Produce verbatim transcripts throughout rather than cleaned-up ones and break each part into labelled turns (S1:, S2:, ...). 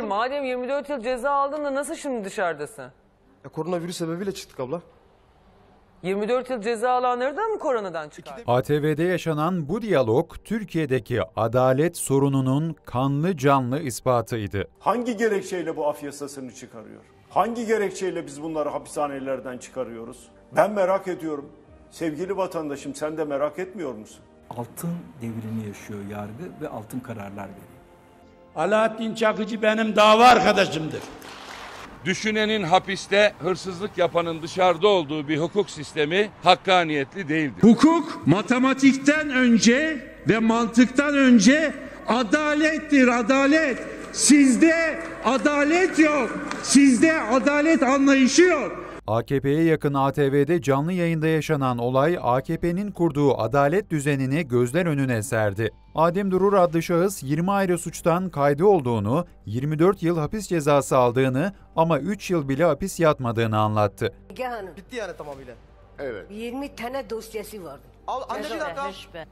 S1: madem yirmi dört yıl ceza aldın da nasıl şimdi dışarıdasın?
S2: Ya, koronavirüs sebebiyle çıktık abla.
S1: yirmi dört yıl ceza alanları da mı koronadan çıkar?
S3: A T V'de yaşanan bu diyalog Türkiye'deki adalet sorununun kanlı canlı ispatıydı.
S4: Hangi gerekçeyle bu af yasasını çıkarıyor? Hangi gerekçeyle biz bunları hapishanelerden çıkarıyoruz? Ben merak ediyorum. Sevgili vatandaşım, sen de merak etmiyor musun?
S5: Altın devrini yaşıyor yargı ve altın kararlar veriyor.
S6: Alaaddin Çakıcı benim dava arkadaşımdır.
S7: Düşünenin hapiste, hırsızlık yapanın dışarıda olduğu bir hukuk sistemi hakkaniyetli değildir.
S6: Hukuk matematikten önce ve mantıktan önce adalettir, adalet. Sizde adalet yok. Sizde adalet anlayışı yok.
S3: A K P'ye yakın A T V'de canlı yayında yaşanan olay A K P'nin kurduğu adalet düzenini gözler önüne serdi. Adem Durur adlı şahıs yirmi ayrı suçtan kaydı olduğunu, yirmi dört yıl hapis cezası aldığını ama üç yıl bile hapis yatmadığını anlattı.
S2: Hanım. Bitti yani tamamıyla.
S8: Evet.
S9: yirmi tane dosyası vardı.
S2: Al, anne bir dakika.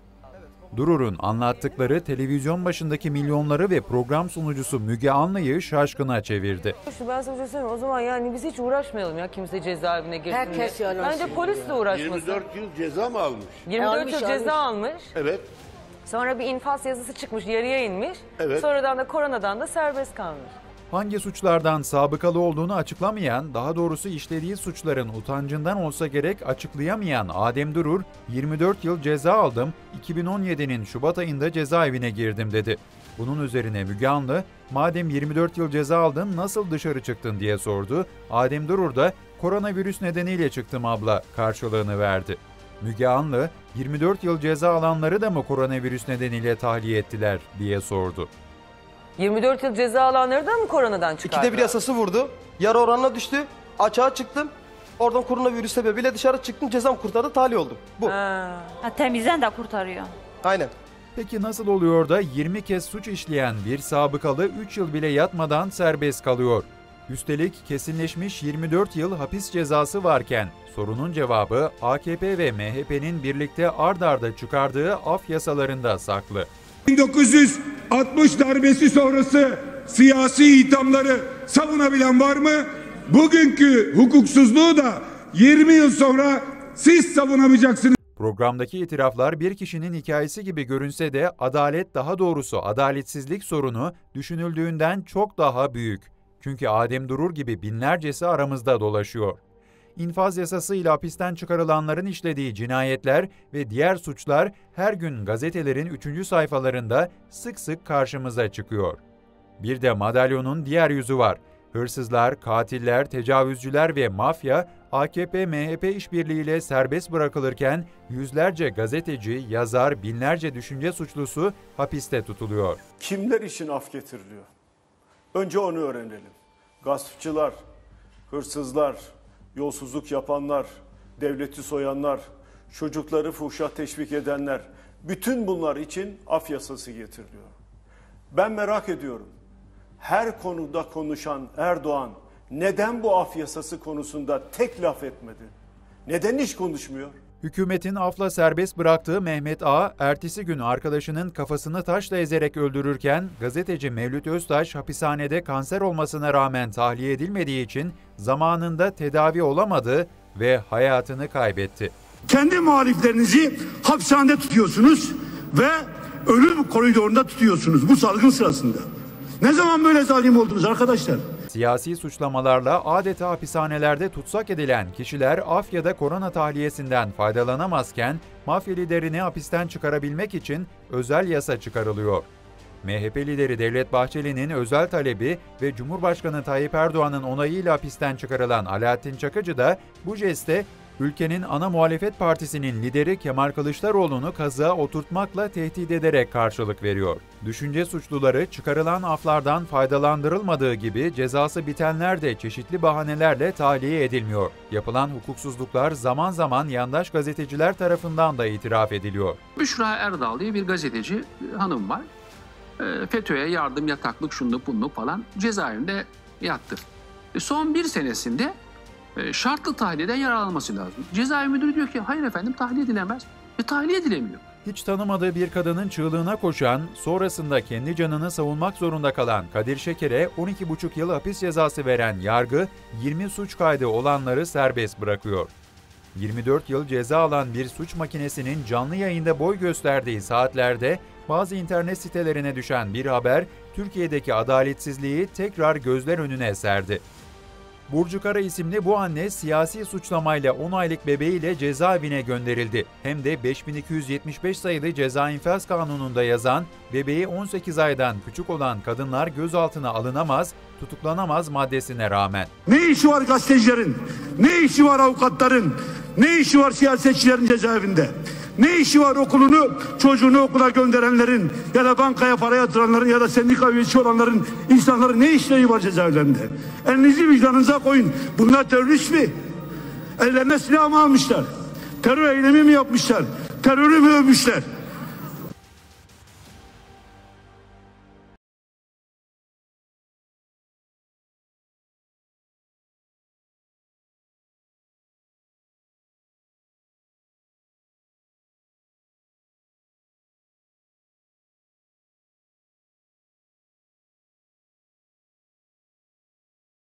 S3: Durur'un anlattıkları televizyon başındaki milyonları ve program sunucusu Müge Anlı'yı şaşkına çevirdi.
S1: Ben sana bir şey söyleyeyim, o zaman yani biz hiç uğraşmayalım ya kimse cezaevine girsin.
S9: Herkes
S1: diye.
S9: yalan
S1: Bence
S9: söylüyor.
S1: polis de uğraşmasın.
S8: yirmi dört yıl ceza mı almış?
S1: yirmi dört
S9: Almış,
S1: yıl ceza almış.
S8: Evet.
S1: Sonra bir infaz yazısı çıkmış, yarıya inmiş.
S8: Evet.
S1: Sonradan da koronadan da serbest kalmış.
S3: Hangi suçlardan sabıkalı olduğunu açıklamayan, daha doğrusu işlediği suçların utancından olsa gerek açıklayamayan Adem Durur, yirmi dört yıl ceza aldım, iki bin on yedi'nin Şubat ayında cezaevine girdim dedi. Bunun üzerine Müge Anlı, madem yirmi dört yıl ceza aldın nasıl dışarı çıktın diye sordu. Adem Durur da koronavirüs nedeniyle çıktım abla karşılığını verdi. Müge Anlı, yirmi dört yıl ceza alanları da mı koronavirüs nedeniyle tahliye ettiler diye sordu.
S1: yirmi dört yıl ceza alanları da mı koronadan çıkardı?
S2: İkide bir yasası vurdu. Yarı oranına düştü. Açığa çıktım. Oradan koronavirüs sebebiyle dışarı çıktım. Cezam kurtardı. Tahliye oldum. Bu.
S1: Ha.
S10: Ha, temizden de kurtarıyor.
S2: Aynen.
S3: Peki nasıl oluyor da yirmi kez suç işleyen bir sabıkalı üç yıl bile yatmadan serbest kalıyor? Üstelik kesinleşmiş yirmi dört yıl hapis cezası varken sorunun cevabı A K P ve M H P'nin birlikte ard arda çıkardığı af yasalarında saklı.
S6: bin dokuz yüz altmış darbesi sonrası siyasi ithamları savunabilen var mı? Bugünkü hukuksuzluğu da yirmi yıl sonra siz savunamayacaksınız.
S3: Programdaki itiraflar bir kişinin hikayesi gibi görünse de adalet, daha doğrusu adaletsizlik sorunu düşünüldüğünden çok daha büyük. Çünkü Adem Durur gibi binlercesi aramızda dolaşıyor. İnfaz yasasıyla hapisten çıkarılanların işlediği cinayetler ve diğer suçlar her gün gazetelerin üçüncü sayfalarında sık sık karşımıza çıkıyor. Bir de madalyonun diğer yüzü var. Hırsızlar, katiller, tecavüzcüler ve mafya A K P M H P işbirliğiyle serbest bırakılırken yüzlerce gazeteci, yazar, binlerce düşünce suçlusu hapiste tutuluyor.
S4: Kimler için af getiriliyor? Önce onu öğrenelim. Gaspçılar, hırsızlar, yolsuzluk yapanlar, devleti soyanlar, çocukları fuhşa teşvik edenler, bütün bunlar için af yasası getiriliyor. Ben merak ediyorum. Her konuda konuşan Erdoğan neden bu af yasası konusunda tek laf etmedi? Neden hiç konuşmuyor?
S3: Hükümetin afla serbest bıraktığı Mehmet A, ertesi gün arkadaşının kafasını taşla ezerek öldürürken gazeteci Mevlüt Öztaş hapishanede kanser olmasına rağmen tahliye edilmediği için zamanında tedavi olamadı ve hayatını kaybetti.
S6: Kendi muhaliflerinizi hapishanede tutuyorsunuz ve ölüm koridorunda tutuyorsunuz bu salgın sırasında. Ne zaman böyle zalim oldunuz arkadaşlar?
S3: Siyasi suçlamalarla adeta hapishanelerde tutsak edilen kişiler af ya da korona tahliyesinden faydalanamazken mafya liderini hapisten çıkarabilmek için özel yasa çıkarılıyor. M H P lideri Devlet Bahçeli'nin özel talebi ve Cumhurbaşkanı Tayyip Erdoğan'ın onayıyla hapisten çıkarılan Alaaddin Çakıcı da bu jeste ülkenin ana muhalefet partisinin lideri Kemal Kılıçdaroğlu'nu kazığa oturtmakla tehdit ederek karşılık veriyor. Düşünce suçluları çıkarılan aflardan faydalandırılmadığı gibi cezası bitenler de çeşitli bahanelerle tahliye edilmiyor. Yapılan hukuksuzluklar zaman zaman yandaş gazeteciler tarafından da itiraf ediliyor.
S11: Büşra Erdal diye bir gazeteci hanım var. FETÖ'ye yardım, yataklık, şunluk, bunluk falan cezaevinde yattı. Son bir senesinde şartlı tahliyeden yararlanması lazım. Cezaevi müdürü diyor ki hayır efendim tahliye edilemez. E tahliye edilemiyor.
S3: Hiç tanımadığı bir kadının çığlığına koşan, sonrasında kendi canını savunmak zorunda kalan Kadir Şeker'e on iki buçuk yıl hapis cezası veren yargı, yirmi suç kaydı olanları serbest bırakıyor. yirmi dört yıl ceza alan bir suç makinesinin canlı yayında boy gösterdiği saatlerde bazı internet sitelerine düşen bir haber, Türkiye'deki adaletsizliği tekrar gözler önüne serdi. Burcu Kara isimli bu anne siyasi suçlamayla on aylık bebeğiyle cezaevine gönderildi. Hem de beş bin iki yüz yetmiş beş sayılı Ceza İnfaz Kanunu'nda yazan, bebeği on sekiz aydan küçük olan kadınlar gözaltına alınamaz, tutuklanamaz maddesine rağmen.
S12: Ne işi var gazetecilerin, ne işi var avukatların, ne işi var siyasetçilerin cezaevinde? Ne işi var okulunu, çocuğunu okula gönderenlerin ya da bankaya para yatıranların ya da sendika üyesi olanların, insanların ne işleri var cezaevlerinde? Elinizi vicdanınıza koyun. Bunlar terörist mi? Ellerine silah mı almışlar? Terör eylemi mi yapmışlar? Terörü mü övmüşler?